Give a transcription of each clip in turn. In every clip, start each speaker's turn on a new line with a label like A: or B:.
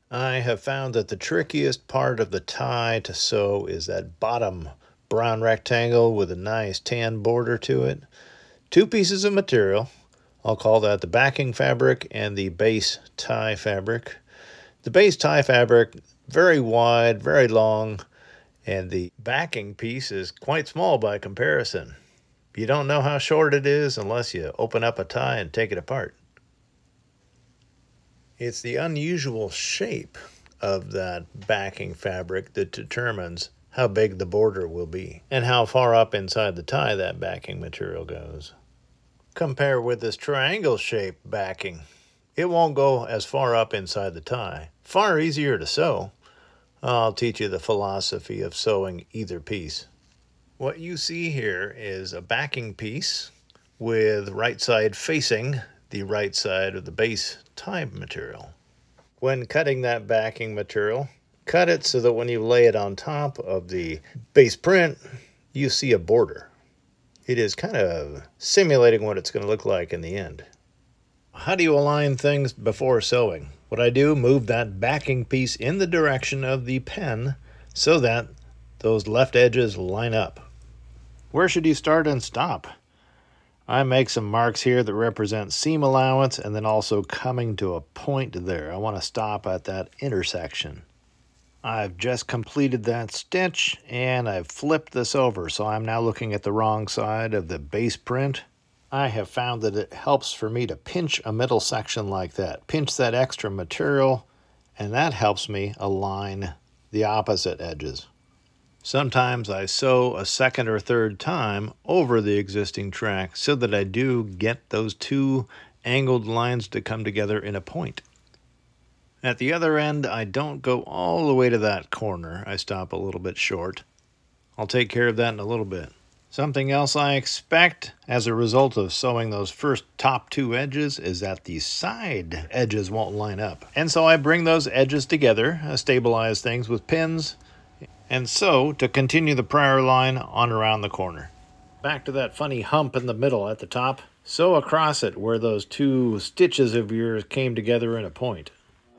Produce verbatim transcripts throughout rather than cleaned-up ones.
A: I have found that the trickiest part of the tie to sew is that bottom brown rectangle with a nice tan border to it. Two pieces of material. I'll call that the backing fabric and the base tie fabric. The base tie fabric, very wide, very long, and the backing piece is quite small by comparison. You don't know how short it is unless you open up a tie and take it apart. It's the unusual shape of that backing fabric that determines how big the border will be and how far up inside the tie that backing material goes. Compare with this triangle shaped backing. It won't go as far up inside the tie. Far easier to sew. I'll teach you the philosophy of sewing either piece. What you see here is a backing piece with right side facing the right side of the base tie material. When cutting that backing material, cut it so that when you lay it on top of the base print, you see a border. It is kind of simulating what it's going to look like in the end. How do you align things before sewing? What I do, move that backing piece in the direction of the pen so that those left edges line up. Where should you start and stop? I make some marks here that represent seam allowance and then also coming to a point there. I want to stop at that intersection. I've just completed that stitch and I've flipped this over, so I'm now looking at the wrong side of the base print. I have found that it helps for me to pinch a middle section like that. Pinch that extra material, and that helps me align the opposite edges. Sometimes I sew a second or third time over the existing track so that I do get those two angled lines to come together in a point. At the other end, I don't go all the way to that corner. I stop a little bit short. I'll take care of that in a little bit. Something else I expect as a result of sewing those first top two edges is that the side edges won't line up. And so I bring those edges together, I stabilize things with pins, and sew to continue the prior line on around the corner. Back to that funny hump in the middle at the top. Sew across it where those two stitches of yours came together in a point.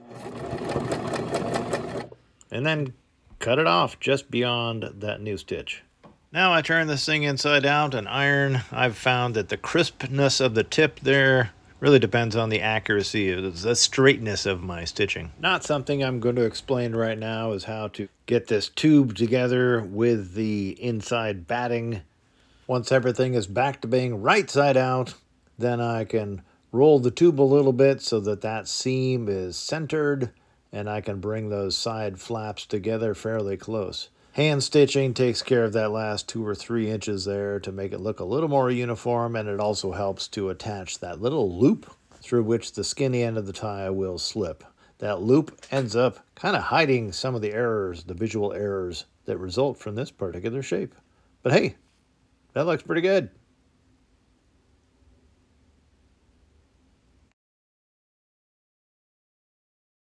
A: And then cut it off just beyond that new stitch. Now I turn this thing inside out and iron. I've found that the crispness of the tip there really depends on the accuracy, the straightness of my stitching. Not something I'm going to explain right now is how to get this tube together with the inside batting. Once everything is back to being right side out, then I can roll the tube a little bit so that that seam is centered and I can bring those side flaps together fairly close. Hand stitching takes care of that last two or three inches there to make it look a little more uniform, and it also helps to attach that little loop through which the skinny end of the tie will slip. That loop ends up kind of hiding some of the errors, the visual errors that result from this particular shape. But hey, that looks pretty good.